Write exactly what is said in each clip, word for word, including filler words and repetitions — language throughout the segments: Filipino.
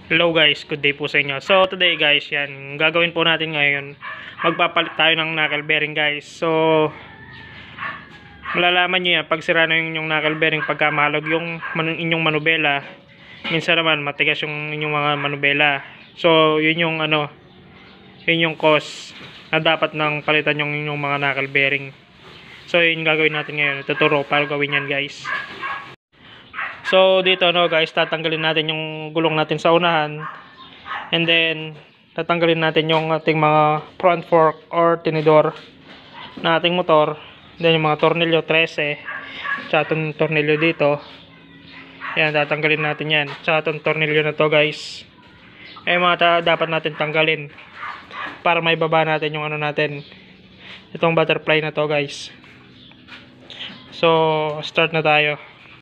Hello guys, good day po sa inyo. So today guys, yan, gagawin po natin ngayon, magpapalit tayo ng knuckle bearing guys. So malalaman nyo yan pag sira na yung inyong knuckle bearing pagka mahalog yung man inyong manubela. Minsan naman matigas yung inyong mga manubela. So yun yung ano, yun yung cause na dapat nang palitan yung inyong mga knuckle bearing. So yun gagawin natin ngayon, tuturo para gawin yan guys. So dito no guys, tatanggalin natin yung gulong natin sa unahan. And then tatanggalin natin yung ating mga front fork or tinidor na ating motor. Then yung mga tornilyo thirteen, tsaka itong tornilyo dito. Yan, tatanggalin natin yan. Tsaka itong tornilyo na to guys. Eh mga dapat natin tanggalin para may baba natin yung ano natin, itong butterfly na to guys. So start na tayo.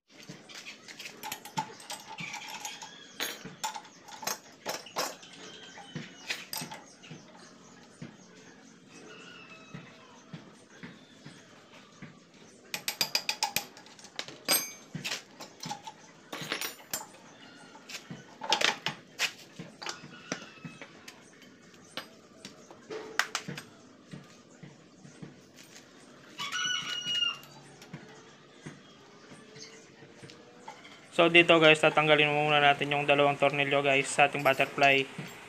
So dito guys, tatanggalin muna natin yung dalawang tornilyo guys sa ating butterfly.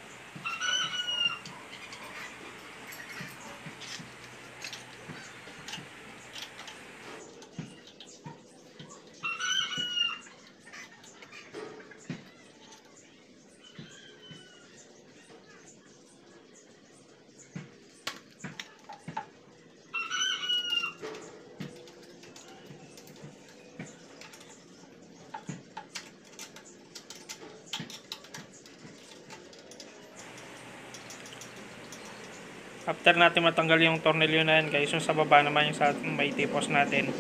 After natin matanggal yung tornilyo na yan guys, yung sa baba naman yung sa may tipos natin.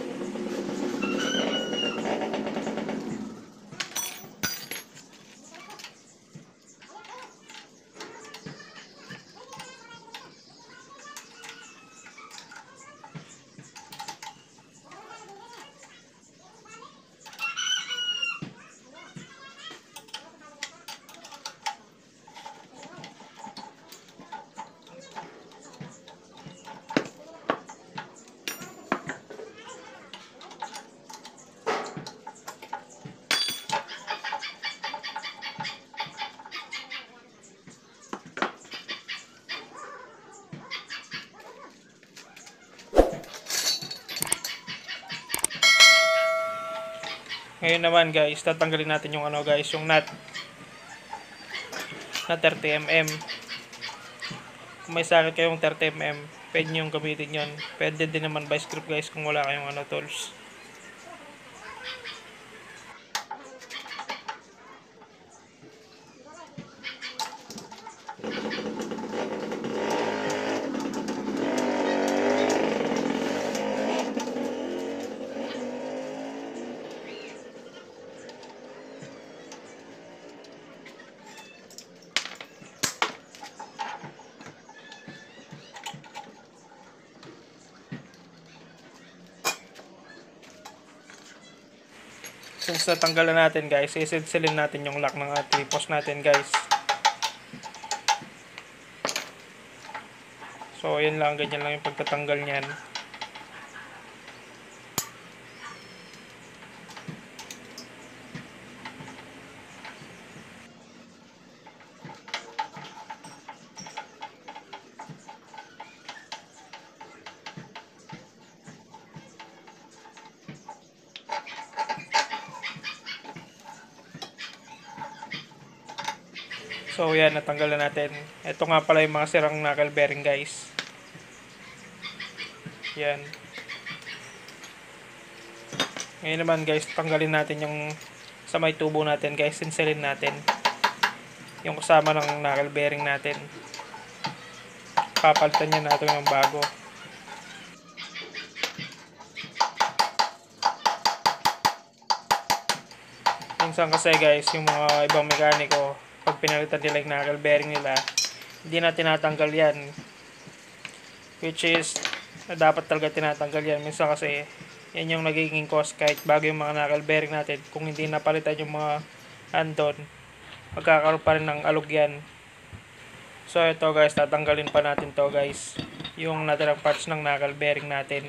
Ngayon naman guys, tatanggalin natin yung ano guys, yung nut na thirty millimeters. Kung may sakit kayong thirty millimeters, pwede nyo gamitin yon. Pwede din naman vice grip guys kung wala kayong ano tools. Since natanggalan natin guys, isilsilin natin yung lock ng ating post natin guys. So yun lang, ganyan lang yung pagtatanggal niyan. So yan, natanggalan natin. Ito nga pala yung mga sirang knuckle bearing guys. Yan. Ngayon naman guys, tanggalin natin yung sa may tubo natin guys. Sinsilin natin yung kasama ng knuckle bearing natin. Papalitan niya natin yung bago. Minsan kasi guys, yung mga ibang mekaniko, pag pinalitan nila yung knuckle bearing nila, hindi na tinatanggal yan, which is dapat talaga tinatanggal yan. Minsan kasi yan yung nagiging cause kahit bago yung mga knuckle bearing natin, kung hindi napalitan yung mga andon, magkakaroon pa rin ng alog yan. So ito guys, tatanggalin pa natin to guys, yung natirang parts ng knuckle bearing natin.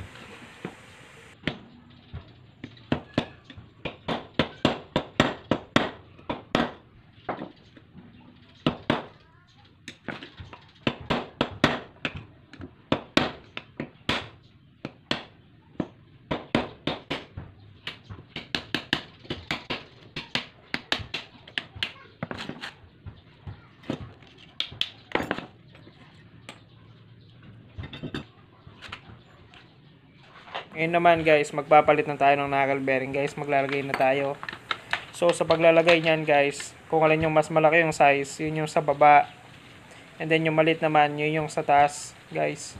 Ngayon naman guys, magpapalit na tayo ng knuckle bearing guys. Maglalagay na tayo. So sa paglalagay niyan guys, kung alin yung mas malaki yung size, yun yung sa baba. And then yung maliit naman, yun yung sa taas guys.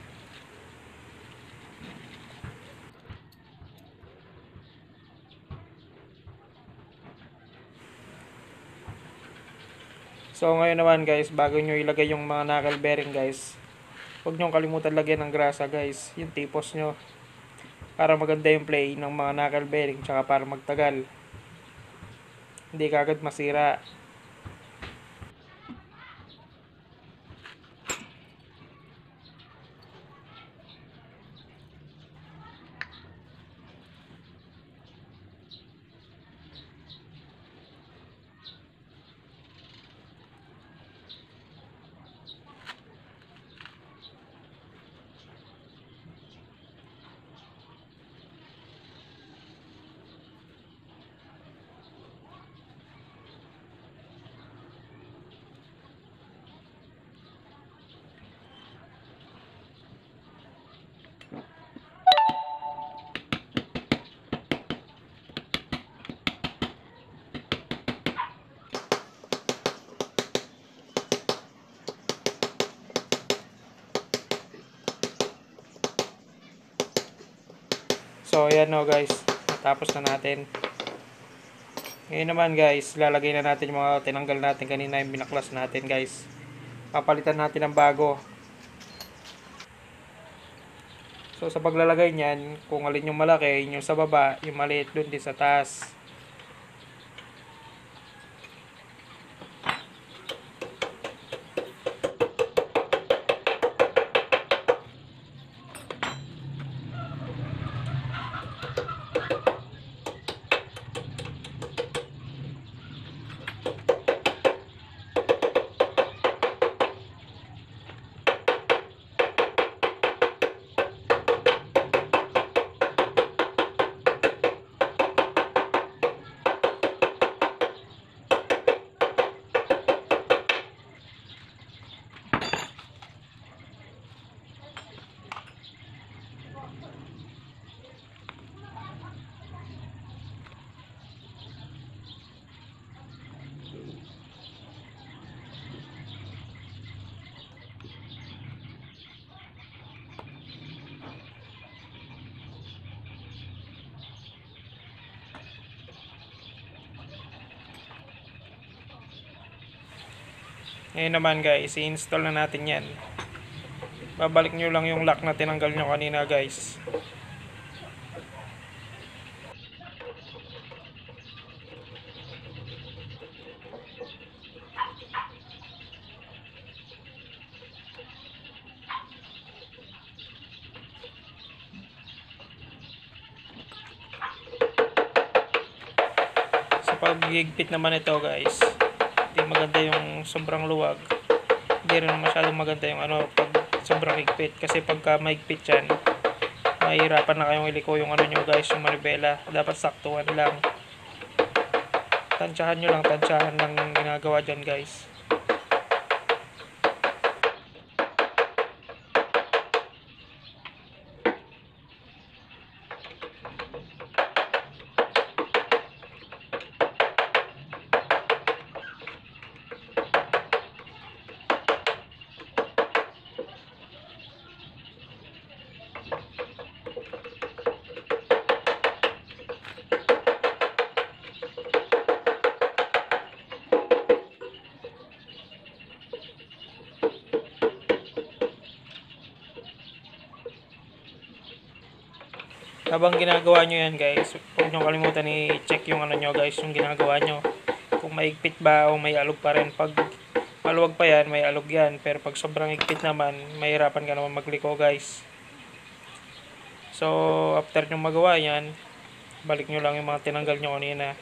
So ngayon naman guys, bago nyo ilagay yung mga knuckle bearing guys, huwag nyo kalimutan lagyan ng grasa guys, yung tipos nyo. Para maganda yung play ng mga knuckle bearing, tsaka para magtagal. Hindi kagad masira. So ayan o guys, natapos na natin. Ngayon naman guys, lalagay na natin yung mga tinanggal natin kanina, yung binaklas natin guys. Papalitan natin ng bago. So sa paglalagay niyan, kung alin yung malaki, yung sa baba, yung maliit dun din sa taas. Ngayon naman guys, i-install na natin yan. Babalik nyo lang yung lock na tinanggal nyo kanina guys. Sa paghigpit naman ito guys, hindi maganda yung sobrang luwag. Hindi rin masyadong maganda yung ano pag sobrang higpit, kasi pagka mahigpit yan, mahihirapan na kayong iliko yung ano nyo guys, yung manibela. Dapat saktuhan lang, tansyahan nyo lang, tansyahan lang yung ginagawa dyan guys. Habang ginagawa nyo yan guys, huwag nyo kalimutan i-check yung ano nyo guys, yung ginagawa nyo. kung maigpit ba o may alog pa rin. Pag maluwag pa yan, may alog yan. Pero pag sobrang igpit naman, mahirapan ka naman magliko guys. So after nyo magawa yan, balik nyo lang yung mga tinanggal nyo kanina.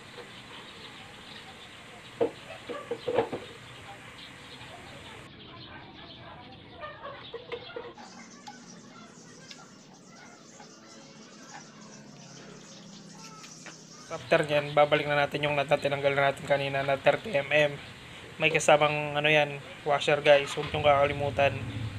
After nyan, babalik na natin yung nut na tinanggal na natin kanina na thirty millimeters. May kasamang ano yan, washer guys, huwag nyong kakalimutan.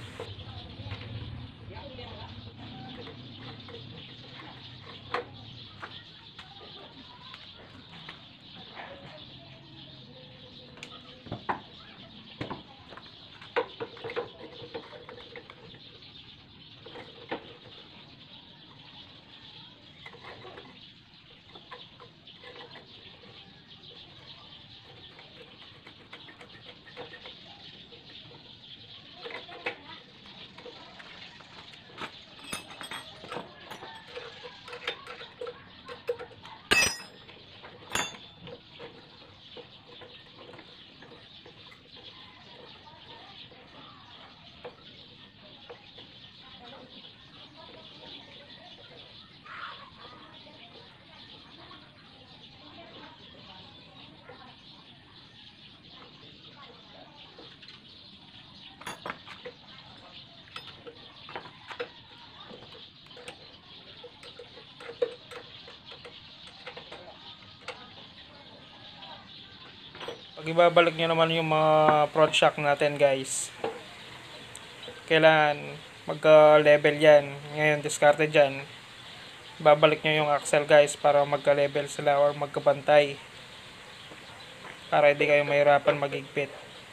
Pag ibabalik nyo naman yung mga front shock natin guys, kailangan magka-level yan. Ngayon discarded dyan, babalik nyo yung axle guys para magka-level sila or magkabantay, para hindi kayo mahirapan magigpit.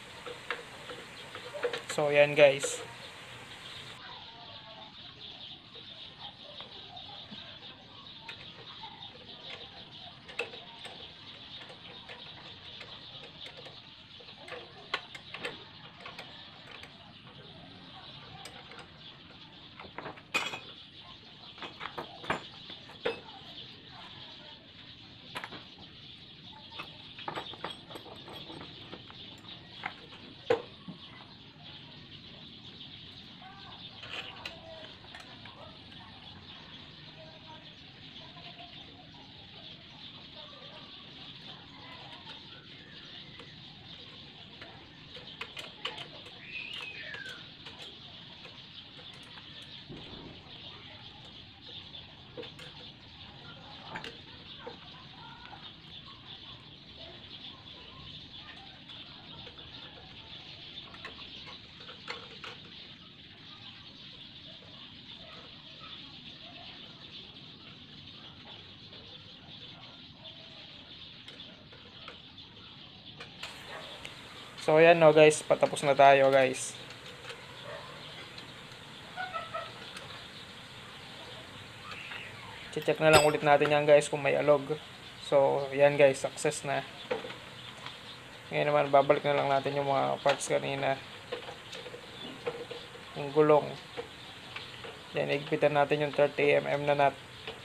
So yan guys. So ayan no guys, patapos na tayo guys. Check na lang ulit natin yan guys kung may alog. So ayan guys, success na. Ngayon naman babalik na lang natin yung mga parts kanina. Yung gulong. Yan, igpitan natin yung thirty millimeters na nut.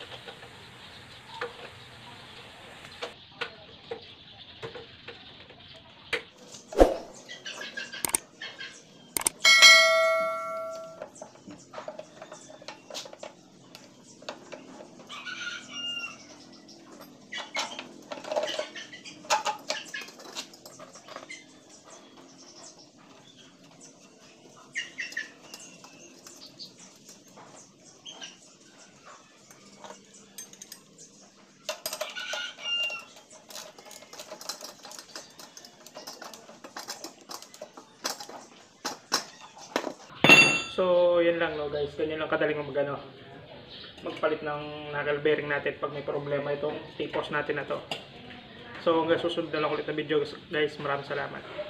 So, yun lang no guys. Ganyan lang kadaling magano magpalit ng knuckle bearing natin pag may problema itong tipos natin na to. So, hanggang susunod na lang ulit na video guys. Maraming salamat.